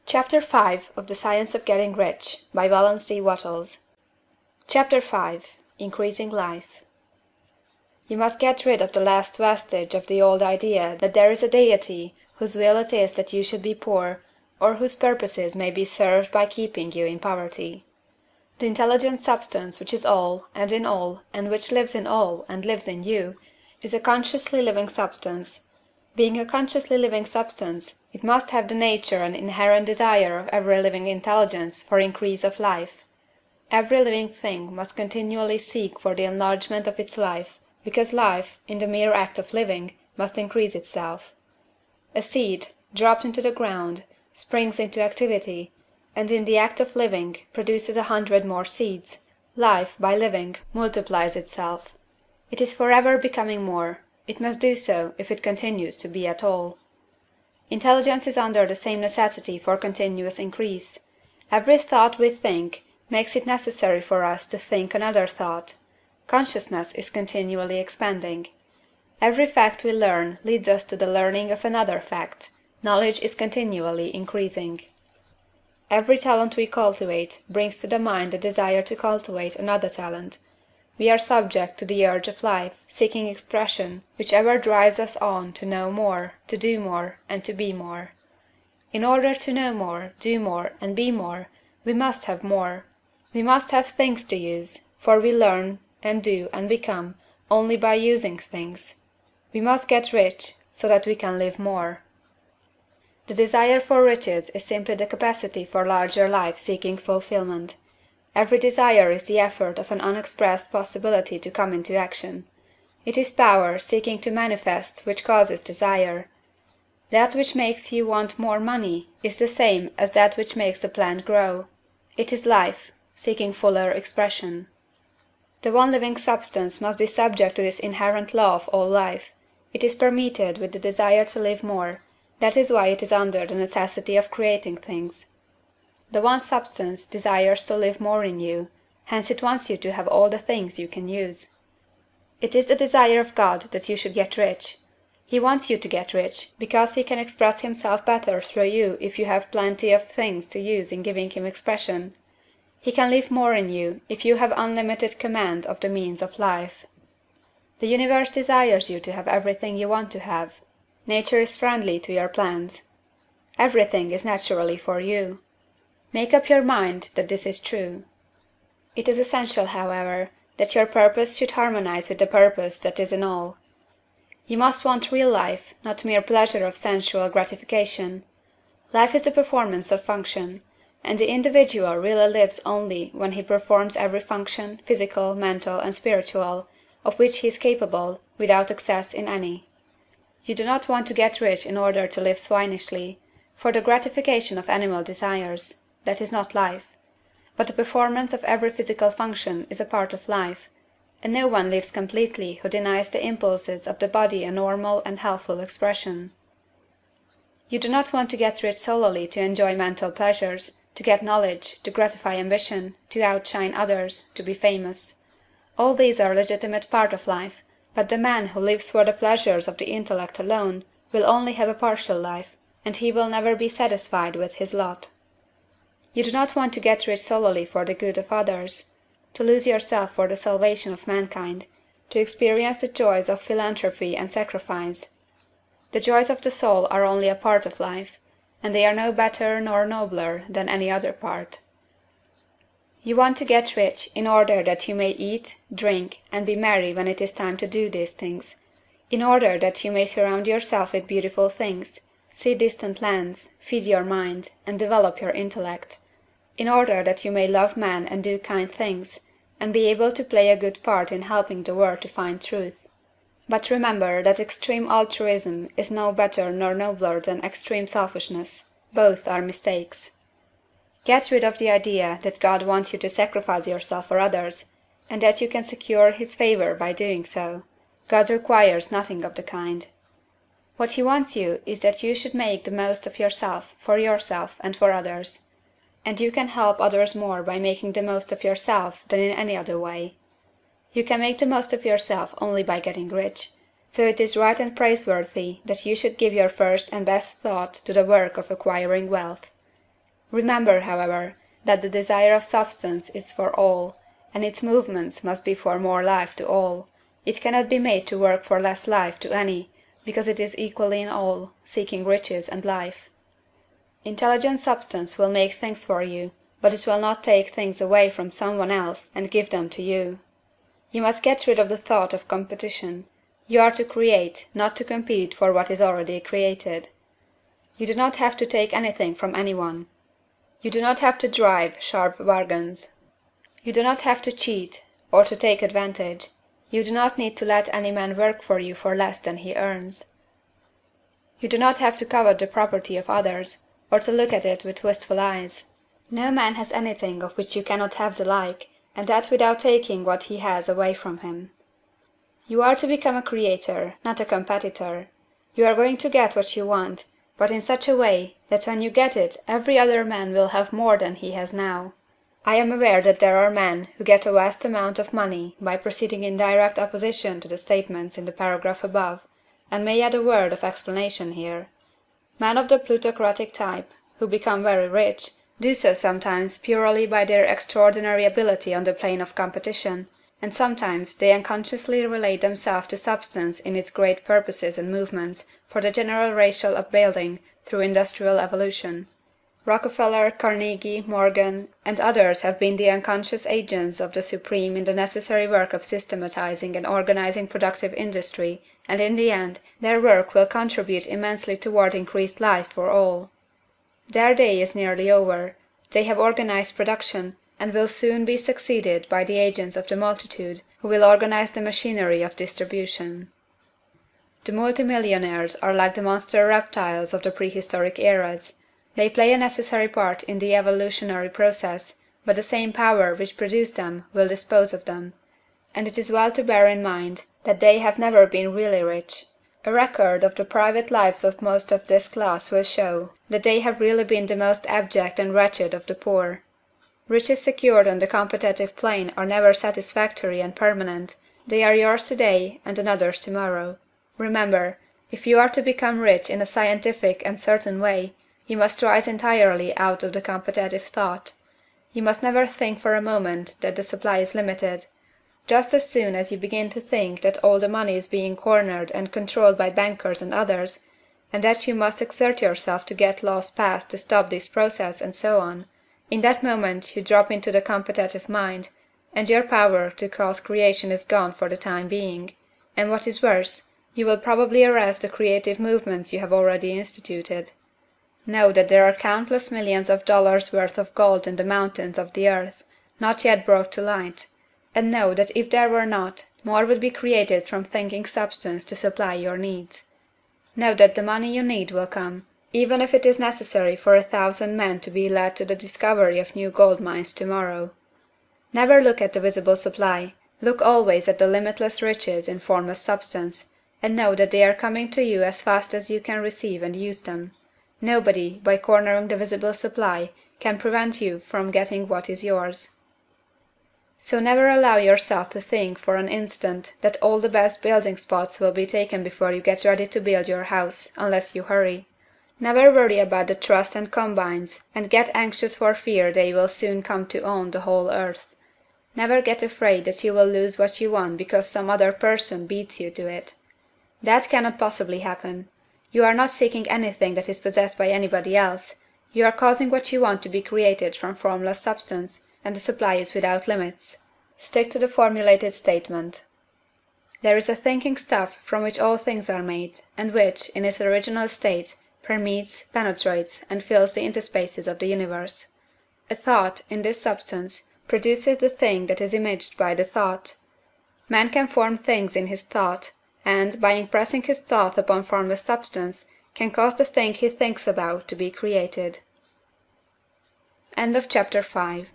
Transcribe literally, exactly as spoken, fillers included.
Chapter five of The Science of Getting Rich, by Valence D. Wattles. Chapter five. Increasing Life. You must get rid of the last vestige of the old idea that there is a Deity whose will it is that you should be poor, or whose purposes may be served by keeping you in poverty. The intelligent substance which is all, and in all, and which lives in all, and lives in you, is a consciously living substance. Being a consciously living substance, it must have the nature and inherent desire of every living intelligence for increase of life. Every living thing must continually seek for the enlargement of its life, because life, in the mere act of living, must increase itself. A seed, dropped into the ground, springs into activity, and in the act of living produces a hundred more seeds. Life, by living, multiplies itself. It is forever becoming more. It must do so if it continues to be at all. Intelligence is under the same necessity for continuous increase. Every thought we think makes it necessary for us to think another thought. Consciousness is continually expanding. Every fact we learn leads us to the learning of another fact. Knowledge is continually increasing. Every talent we cultivate brings to the mind the desire to cultivate another talent. We are subject to the urge of life, seeking expression, which ever drives us on to know more, to do more, and to be more. In order to know more, do more, and be more, we must have more. We must have things to use, for we learn, and do, and become, only by using things. We must get rich, so that we can live more. The desire for riches is simply the capacity for larger life seeking fulfillment. Every desire is the effort of an unexpressed possibility to come into action. It is power seeking to manifest which causes desire. That which makes you want more money is the same as that which makes the plant grow. It is life, seeking fuller expression. The one living substance must be subject to this inherent law of all life. It is permeated with the desire to live more. That is why it is under the necessity of creating things. The one substance desires to live more in you, hence it wants you to have all the things you can use. It is the desire of God that you should get rich. He wants you to get rich, because he can express himself better through you if you have plenty of things to use in giving him expression. He can live more in you if you have unlimited command of the means of life. The universe desires you to have everything you want to have. Nature is friendly to your plans. Everything is naturally for you. Make up your mind that this is true. It is essential, however, that your purpose should harmonize with the purpose that is in all. You must want real life, not mere pleasure of sensual gratification. Life is the performance of function, and the individual really lives only when he performs every function, physical, mental, and spiritual, of which he is capable, without excess in any. You do not want to get rich in order to live swinishly, for the gratification of animal desires. That is not life. But the performance of every physical function is a part of life, and no one lives completely who denies the impulses of the body a normal and healthful expression. You do not want to get rich solely to enjoy mental pleasures, to get knowledge, to gratify ambition, to outshine others, to be famous. All these are a legitimate part of life, but the man who lives for the pleasures of the intellect alone will only have a partial life, and he will never be satisfied with his lot. You do not want to get rich solely for the good of others, to lose yourself for the salvation of mankind, to experience the joys of philanthropy and sacrifice. The joys of the soul are only a part of life, and they are no better nor nobler than any other part. You want to get rich in order that you may eat, drink, and be merry when it is time to do these things, in order that you may surround yourself with beautiful things, see distant lands, feed your mind, and develop your intellect, in order that you may love man and do kind things, and be able to play a good part in helping the world to find truth. But remember that extreme altruism is no better nor nobler than extreme selfishness. Both are mistakes. Get rid of the idea that God wants you to sacrifice yourself for others, and that you can secure his favor by doing so. God requires nothing of the kind. What he wants you is that you should make the most of yourself, for yourself and for others. And you can help others more by making the most of yourself than in any other way. You can make the most of yourself only by getting rich, so it is right and praiseworthy that you should give your first and best thought to the work of acquiring wealth. Remember, however, that the desire of substance is for all, and its movements must be for more life to all. It cannot be made to work for less life to any, because it is equally in all, seeking riches and life. Intelligent substance will make things for you, but it will not take things away from some one else and give them to you. You must get rid of the thought of competition. You are to create, not to compete for what is already created. You do not have to take anything from any one. You do not have to drive sharp bargains. You do not have to cheat, or to take advantage. You do not need to let any man work for you for less than he earns. You do not have to covet the property of others, or to look at it with wistful eyes. No man has anything of which you cannot have the like, and that without taking what he has away from him. You are to become a creator, not a competitor. You are going to get what you want, but in such a way that when you get it every other man will have more than he has now. I am aware that there are men who get a vast amount of money by proceeding in direct opposition to the statements in the paragraph above, and may add a word of explanation here. Men of the plutocratic type, who become very rich, do so sometimes purely by their extraordinary ability on the plane of competition, and sometimes they unconsciously relate themselves to substance in its great purposes and movements for the general racial upbuilding through industrial evolution. Rockefeller, Carnegie, Morgan, and others have been the unconscious agents of the supreme in the necessary work of systematizing and organizing productive industry, and in the end their work will contribute immensely toward increased life for all. Their day is nearly over. They have organized production, and will soon be succeeded by the agents of the multitude, who will organize the machinery of distribution. The multimillionaires are like the monster reptiles of the prehistoric eras. They play a necessary part in the evolutionary process, but the same power which produced them will dispose of them. And it is well to bear in mind that they have never been really rich. A record of the private lives of most of this class will show that they have really been the most abject and wretched of the poor. Riches secured on the competitive plane are never satisfactory and permanent. They are yours today and another's tomorrow. Remember, if you are to become rich in a scientific and certain way, you must rise entirely out of the competitive thought. You must never think for a moment that the supply is limited. Just as soon as you begin to think that all the money is being cornered and controlled by bankers and others, and that you must exert yourself to get laws passed to stop this process and so on, in that moment you drop into the competitive mind, and your power to cause creation is gone for the time being, and what is worse, you will probably arrest the creative movements you have already instituted. Know that there are countless millions of dollars worth of gold in the mountains of the earth, not yet brought to light, and know that if there were not, more would be created from thinking substance to supply your needs. Know that the money you need will come, even if it is necessary for a thousand men to be led to the discovery of new gold mines tomorrow. Never look at the visible supply, look always at the limitless riches in formless substance, and know that they are coming to you as fast as you can receive and use them. Nobody, by cornering the visible supply, can prevent you from getting what is yours. So never allow yourself to think for an instant that all the best building spots will be taken before you get ready to build your house, unless you hurry. Never worry about the trusts and combines, and get anxious for fear they will soon come to own the whole earth. Never get afraid that you will lose what you want because some other person beats you to it. That cannot possibly happen. You are not seeking anything that is possessed by anybody else. You are causing what you want to be created from formless substance, and the supply is without limits. Stick to the formulated statement. There is a thinking stuff from which all things are made, and which, in its original state, permeates, penetrates, and fills the interspaces of the universe. A thought, in this substance, produces the thing that is imaged by the thought. Man can form things in his thought, and, by impressing his thought upon formless substance, can cause the thing he thinks about to be created. End of chapter five.